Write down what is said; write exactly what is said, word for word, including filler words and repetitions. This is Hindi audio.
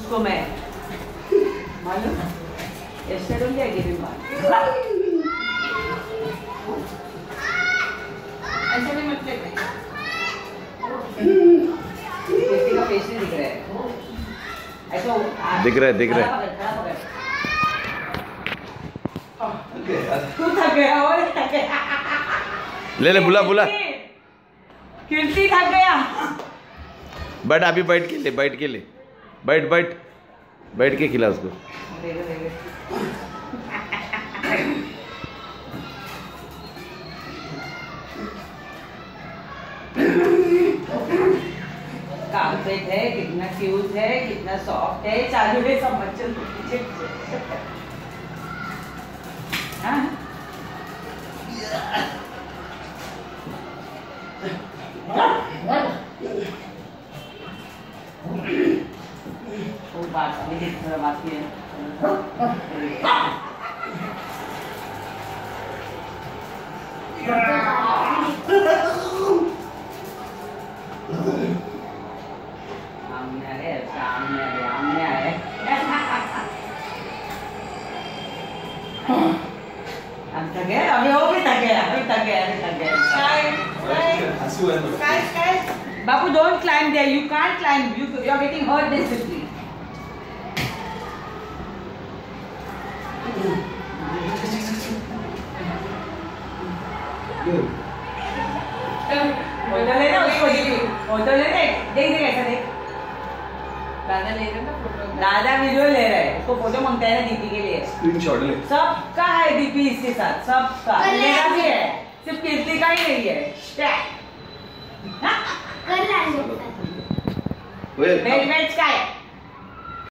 उसको मैं मालूम ऐसे करूँगी आगे भी मार ऐसे भी मत लेते किसी का फेस नहीं दिख रहा है ऐसा दिख रहा है दिख रहा है तू थक गया और थक गया ले ले बुला बुला कीर्ति थक गया बैठ अभी बैठ के ले बैठ के ले बैठ बैठ बैठ के खिला उसको कारपेट है कितना क्यूट है कितना सॉफ्ट है चालू है सब बच्चों को पीछे हाँ वो बात नहीं थोड़ा बाकी है सामने आ गए सामने आ गए सामने आ गए हम थक गए अभी वो भी थक गया अभी थक गया अभी थक गया बापू don't climb there you can't climb you you are getting hurt basically photo ले ना उसको फोटो ले देख देख देख ऐसा देख दादा ले रहे ना फोटो दादा वीडियो ले रहे हैं उसको फोटो मांगता है ना दीदी के लिए स्क्रीनशॉट ले सबका है डीपी इसके साथ सबका मेरा भी है सिर्फ कीर्ति का ही नहीं है वेट वेट का है